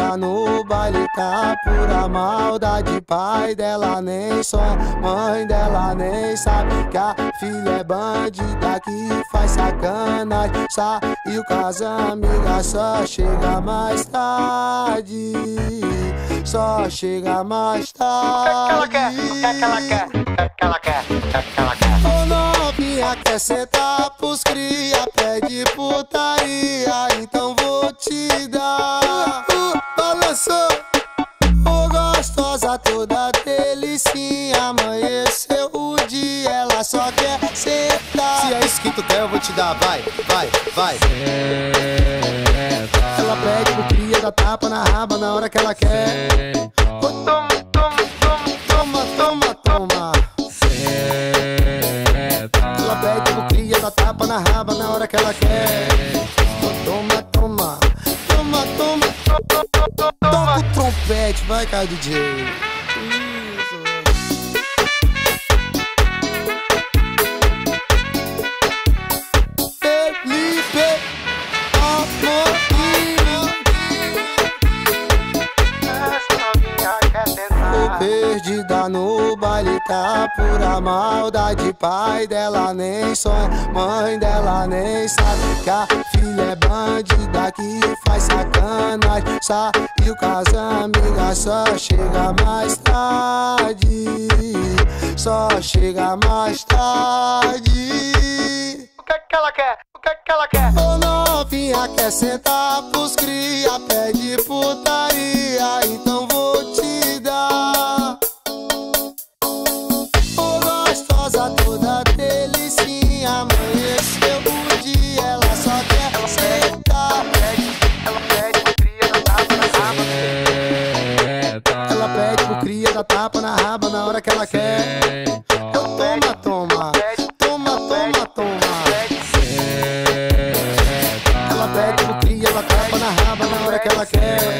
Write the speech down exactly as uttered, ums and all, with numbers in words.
perdida no baile, tá pura maldade. Pai dela nem sonha, mãe dela nem sabe que a filha é bandida que faz sacanagem. Saiu com as amigas, só chega mais tarde, só chega mais tarde. O que é que ela quer? O que é que ela quer? O que é que ela quer? O que é que ela quer? Ô novinha, quer sentar pros cria, pede putaria, então vou te dar. Uh, balançou, ô gostosa toda delicinha, amanheceu o dia, ela só quer sentar. Se é isso que tu quer, eu vou te dar, vai, vai, vai. Ela pede pro cria, dá tapa na raba na hora que ela quer. Ô, toma, toma, toma, toma, toma, toma. Ela pede pro cria, dá tapa na raba na hora que ela quer. Toma, toma, toma, toma. Toca o trompete, vai, cara, D J. Felipe, amor, Essa novinha quer tentar. tô perdida no baile, tá pura maldade. Pai dela nem sonha, mãe dela nem sabe que a filha é bandida que faz sacanagem. Saiu com as amigas, só chega mais tarde, só chega mais tarde. O que é que ela quer? O que é que ela quer? Ô novinha, quer sentar pros cria, pede putaria, então vou te dar. Ô gostosa toda delicinha, amanheceu o dia, ela só quer sentar. Ela pede pro cria, dá tapa na raba. Ela pede pro cria, dá tapa na raba na hora que ela quer. Eu toma, toma, toma, toma, toma. Ela pede pro cria, dá tapa na raba na hora que ela quer.